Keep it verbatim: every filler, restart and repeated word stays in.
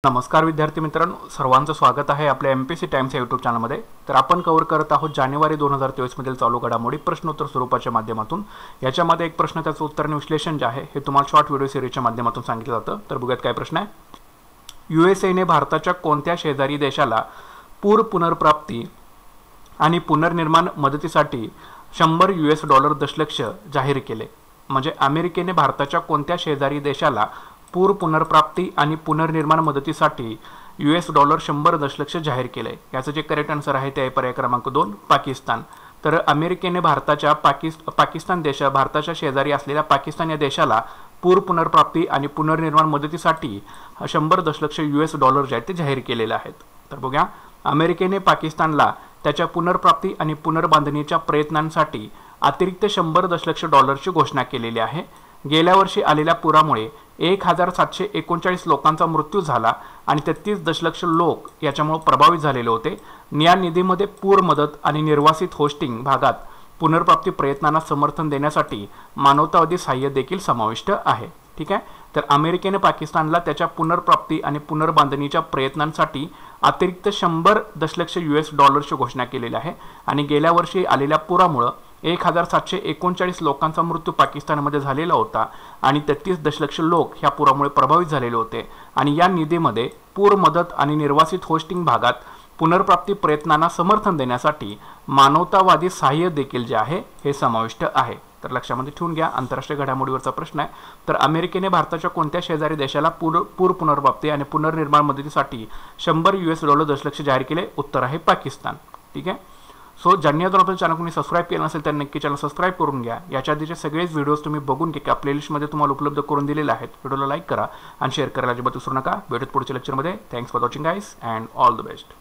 नमस्कार विद्यार्थी मित्रांनो, सर्वांचं स्वागत आहे आपल्या एम पी सी टाइम्स या यूट्यूब चॅनलमध्ये। तर आपण कव्हर करत आहोत जानेवारी दोन हजार तेवीस मधील चालू घडामोडी प्रश्नोत्तर स्वरूपाच्या माध्यमातून। याच्यामध्ये एक प्रश्न त्याचं उत्तर आणि विश्लेषण जे आहे हे तुम्हाला शॉर्ट व्हिडिओ सिरीजच्या माध्यमातून सांगितलं जातं। तर बघूयात काय प्रश्न आहे। यूएसएने भारताच्या कोणत्या शेजारी देशाला पूर पुनर्प्राप्ती आणि पुनर्निर्माण मदतीसाठी शंभर यूएस डॉलर दशलक्ष जाहीर केले? म्हणजे अमेरिकेने भारताच्या कोणत्या शेजारी देशाला पूर पुनर्प्राप्ती आणि पुनर्निर्माण मदतीसाठी यूएस डॉलर शंभर दशलक्ष जाहीर केले? याचं जे करेक्ट आन्सर आहे ते आहे पर्याय क्रमांक दोन, पाकिस्तान। तर अमेरिकेने भारताच्या पाकिस पाकिस्तान देश भारताच्या शेजारी असलेल्या पाकिस्तान या देशाला पूर पुनर्प्राप्ती आणि पुनर्निर्माण मदतीसाठी शंभर दशलक्ष यूएस डॉलर जे आहेत ते जाहीर केलेले आहेत। तर बघूया, अमेरिकेने पाकिस्तानला त्याच्या पुनर्प्राप्ती आणि पुनर्बांधणीच्या प्रयत्नांसाठी अतिरिक्त शंभर दशलक्ष डॉलरची घोषणा केलेली आहे। गेल्या वर्षी आलेल्या पुरामुळे एक हजार सातशे एकोणचाळीस लोकांचा मृत्यू झाला आणि तेहतीस दशलक्ष लोक याच्यामुळे प्रभावित झालेले होते। या निधीमध्ये पूर मदत आणि निर्वासित होस्टिंग भागात पुनर्प्राप्ती प्रयत्नांना समर्थन देण्यासाठी मानवतावादी सहाय्य देखील समाविष्ट आहे। ठीक आहे, तर अमेरिकेने पाकिस्तानला त्याच्या पुनर्प्राप्ती आणि पुनर्बांधणीच्या प्रयत्नांसाठी अतिरिक्त शंभर दशलक्ष यूएस डॉलरची घोषणा केलेली आहे आणि गेल्या वर्षी आलेल्या पुरामुळे एक हजार सातशे एकोणचाळीस लोकांचा मृत्यू पाकिस्तानमध्ये झालेला होता आणि तेहतीस दशलक्ष लोक ह्या पुरामुळे प्रभावित झालेले होते आणि या निधीमध्ये पूर मदत आणि निर्वासित होस्टिंग भागात पुनर्प्राप्ती प्रयत्नांना समर्थन देण्यासाठी मानवतावादी सहाय्य देखील जे आहे हे समाविष्ट आहे। तर लक्षामध्ये ठेवून घ्या, आंतरराष्ट्रीय घडामोडीवरचा प्रश्न आहे। तर अमेरिकेने भारताच्या कोणत्या शेजारी देशाला पूर पूर पुनर्प्राप्ती आणि पुनर्निर्माण मदतीसाठी शंभर यूएस डॉलर दशलक्ष जाहीर केले? उत्तर आहे पाकिस्तान। ठीक आहे, सो ज्यांनी अजून आपल्या चॅनल कोणी सबस्क्राईब केलं नसेल तर नक्की चॅनल सबस्क्राईब करून घ्या। याच्या आधीचे सगळेच व्हिडिओज तुम्ही बघून घ्या, प्लेलिस्टमध्ये तुम्हाला उपलब्ध करून दिलेले आहेत। व्हिडिओला लाईक करा आणि शेअर करायला अजिबात विसरू नका। भेटूत पुढच्या लेक्चरमध्ये। Thanks for watching guys and all the best.